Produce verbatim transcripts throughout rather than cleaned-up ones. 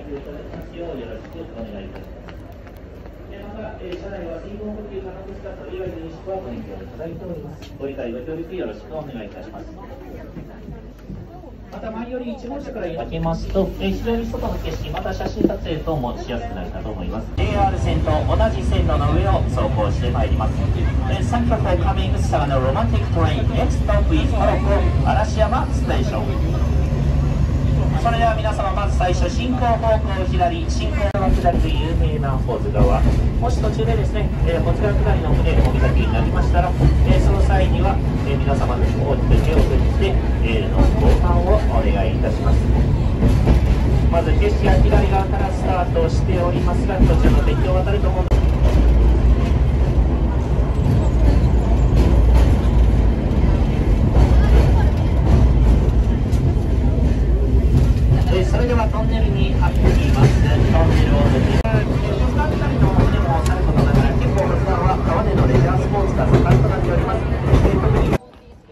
いただきますようよろしくお願いいたします。また、えー、車内は水分補給可能ですが、それ以外の飲食はご遠慮いただいております。ご理解ご協力よろしくお願いいたします。また前よりいち号車から開けますと、えー、非常に外の景色、また写真撮影等もしやすくなるかと思います。 ジェイアール 線と同じ線路の上を走行してまいります。えー、三脚をカミングSaganoロマンティックトレイン Next stop is Arashiyamaステーション。それでは皆様、まず最初進行方向左、進行の下りという有名な保津川、もし途中でですね、えー、保津川下りの船お見かけになりましたら、えー、その際には、えー、皆様の大きく手を振って、えー、のご飯をお願いいたします。まず景色は左側からスタートしておりますが、こちらのデッキを渡ると思うそれではトンネルに入ります。トンネルを抜け保津川下りの船もさることながら、結構保津川は川でのレジャースポーツが盛んとなっております。えー、特に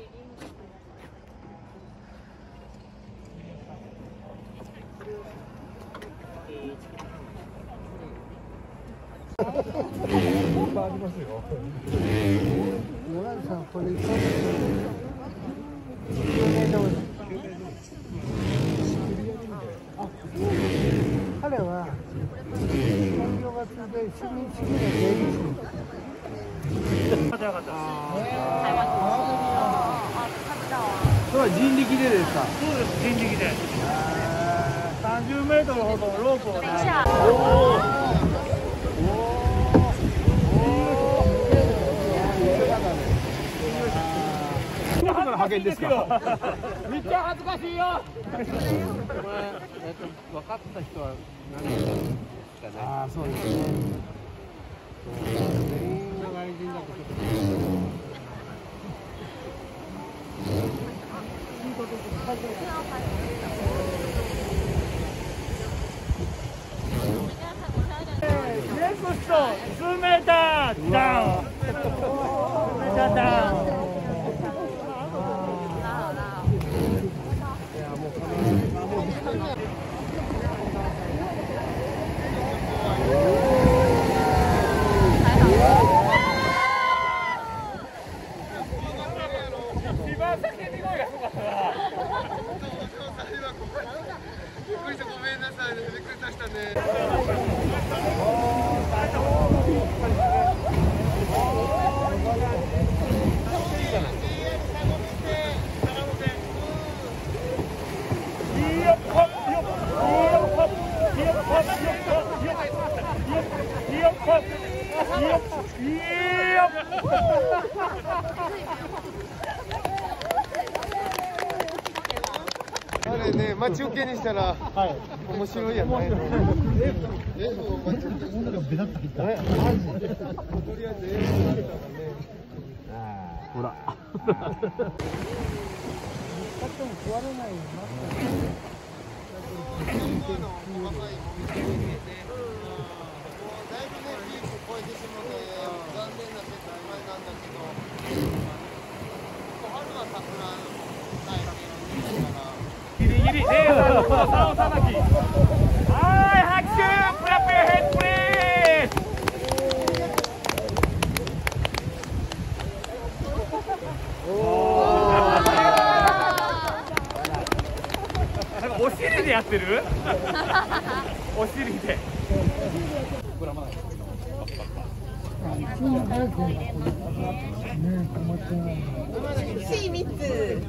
ありますよ。これ彼は本業が通で趣味好きな芸人それは人力でですか？そうです、人力で。さんじゅうメートルほどロープをね。派遣ですか？めっちゃ恥ずかしいよ。これ、えっと、分かった人は何人かね。ああ、そうですね。全員が外人だとちょっと。ネクスト数メーターダウン。数メーターダウン。 あれね、待ち受けにしたら、はい、面白いやないの。え、そう待ち受けしたらベタッと入った。マジで。とりあえず英語だったらね。ほら。使っても壊れないよな。今の細かいもみじを入れて、だいぶねピーク超えてしまって残念な世界前なんだけど、春は桜のタイミングだから。ギリギリ、レーザーのこの竿さばき。はい、拍手、クラップユーヘッドプリーズ。なんかお尻でやってる？お尻で。膨らまない。シーみっつ。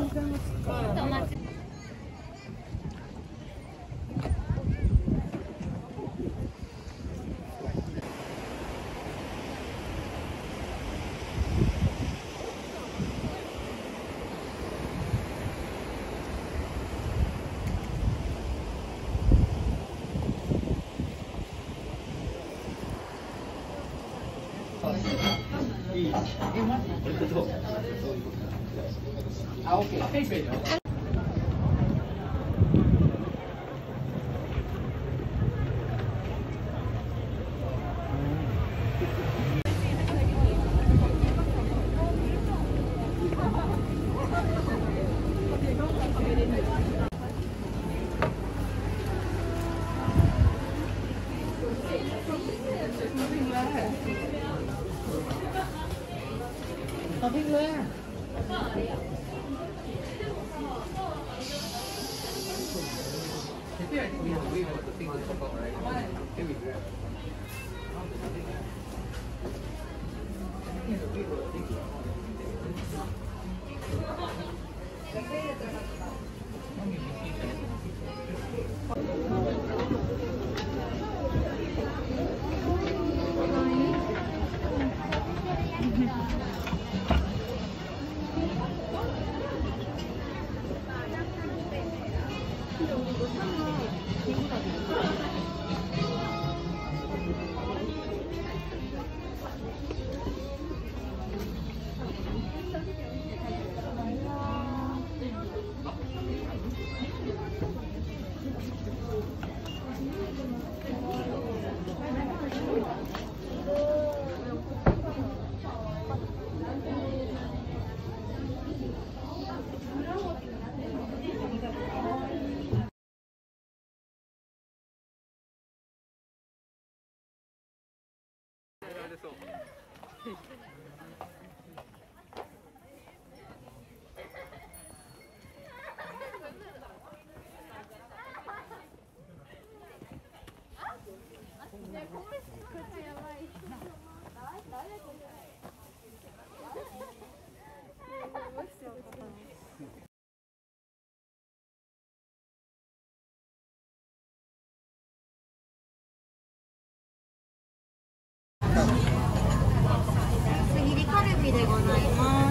あ、OK。ペイペイよ。 次にカルビでございます。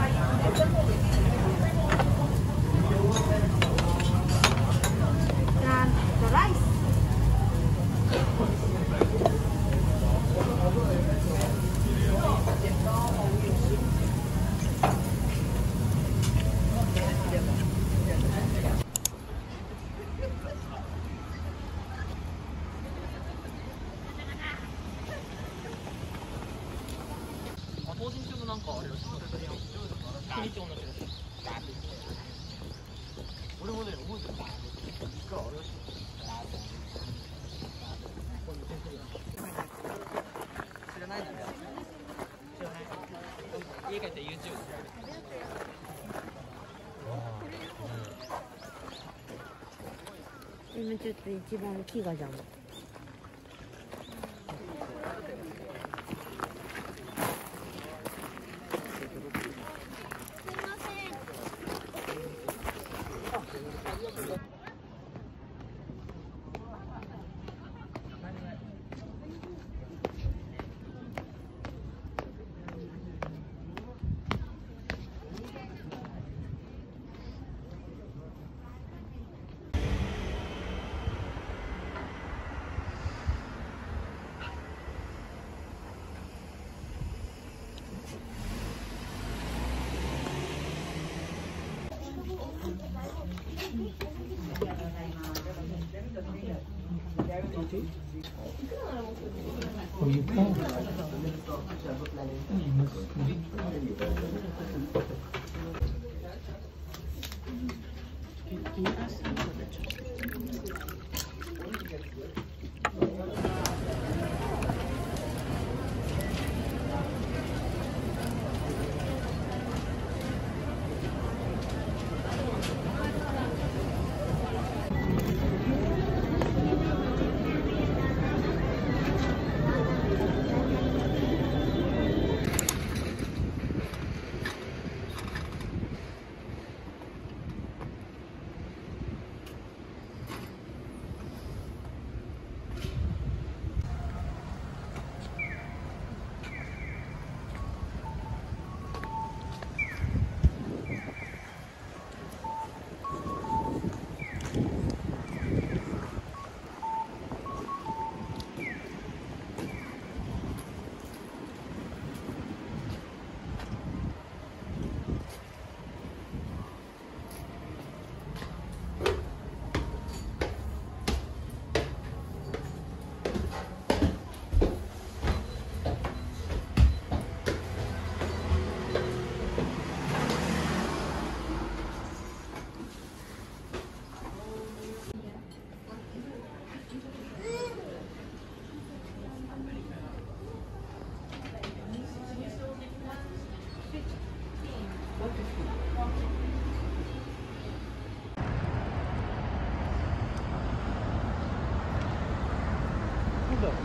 ランとライス。 俺もね、覚えてる。実はあれは知らないんだね。知らない。家帰って ユーチューブ今ちょっと一番木が邪魔。 Oh, you can. Can you ask them for the chocolate? んだ。